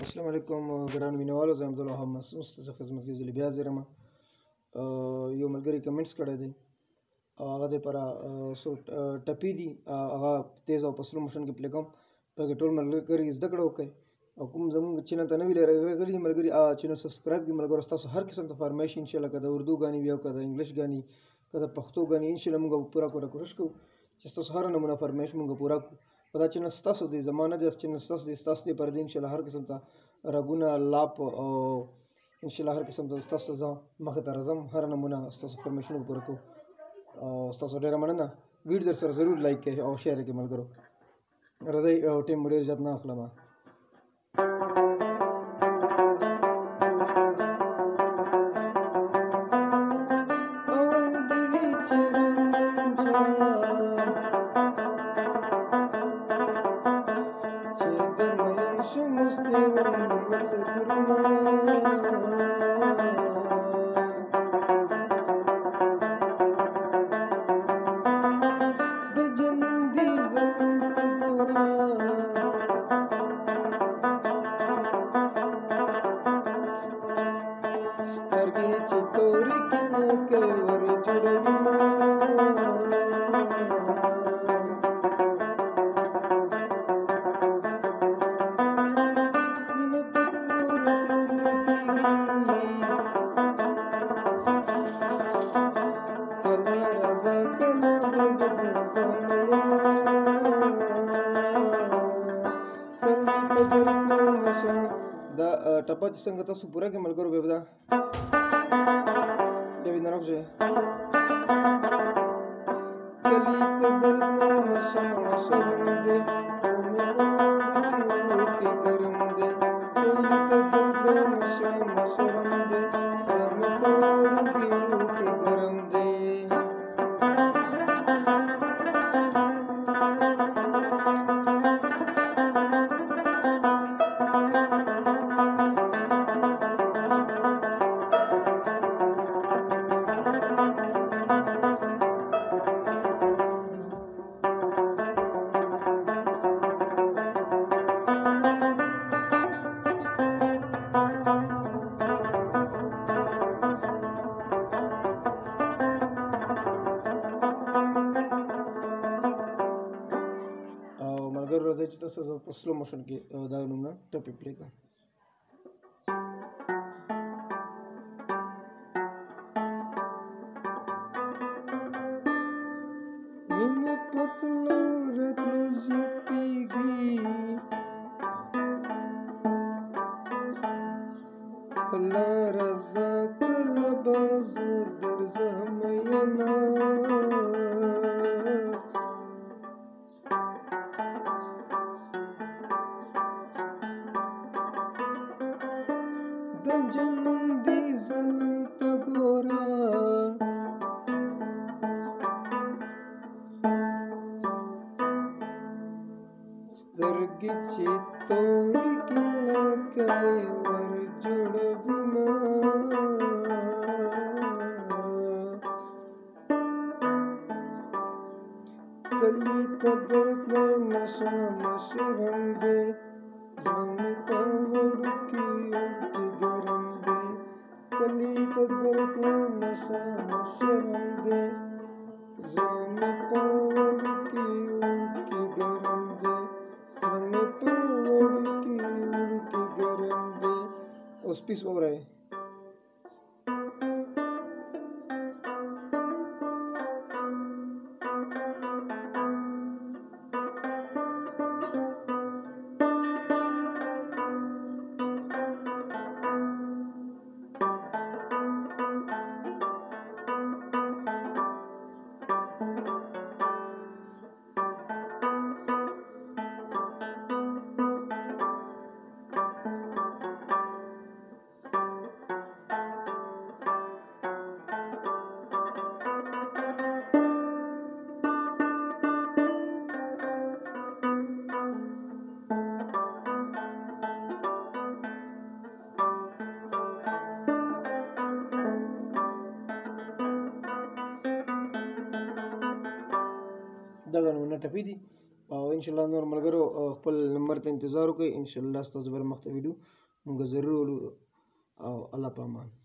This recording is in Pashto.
السلام علیکم ګرانو مینوالو، زه عبدالوهاب معصوم ستاسو خدمت کې زه بیا حاضر یم. یو ملګري کمنټس کړی دی او هغه دپاره څو ټپې دي، هغه تیز او په سلو موشن کې پلی کوم. په کې ټول ملګري زده کړه وکړئ او کوم زموږ چینل ته نوي راغلي ملګري چینل سبسکرایب کړئ. ملګرو ستاسو هر قسم ته فرمایش انشاءالله که د اردو غانې وي او که د انګلیش غانې که د پښتو غانې انشاءالله موږ پوره کوشش کوو چې ستاسو هره نمونه فرمایش موږ پوره کړو. په دا چینل ستاسو دی، زما نه دی، چینل ستاسو دی، ستاسو دپاره دی. انشاءالله هر قسم ته رګونه لاپ او انشاءالله هر قسم ته ستاسو ته زه مخې ته راځم، هره نمونه ستاسو فرمایشونه به پوره کوو. او ستاسو ډېره مننه. ویډیو در سره ضرور لایک کړئ او شیر یې کړئ ملګرو. راځئ ټیم مو ډېر زیات نه اخلم. دا ټپه چې څنګه تاسو پوره کړئ ملګرو، بیا به دا بیا به نرم شي. راځئ چې تاسو په سلو موشن کې دا نومونه ټپې پلی کړم. مینه په تلو راتلو زیاتېږي، کله راځه کله به زه درځم میینه. د جنون دی ظلم ته ګوره، سترګې چې تورې کلکې ور جوړوینه. کلی ته درتلی نشه شرم دی، زړه مې په وړوکي اوښکې ګرم دی. کلی ته درتلی نشه شرم دی، زړه مې په وړوکي اوښکې ګرم دی. زړه مې په وړوکي اوښکې ګرم دی. اوس پیس واورئ. دغه نمونه ټپې دي او ان شاء الله نور ملګرو خپل نمبر ته انتظار وکړئ، ان شاء الله ستاسو بر مخ ته ویډیو موږ ضرور ولو. او الله پامان.